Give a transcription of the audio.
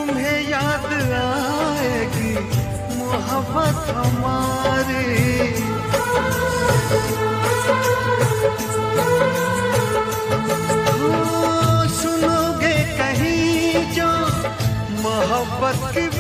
तुम्हें याद आएगी मोहब्बत हमारी। सुनोगे कहीं जो मोहब्बत की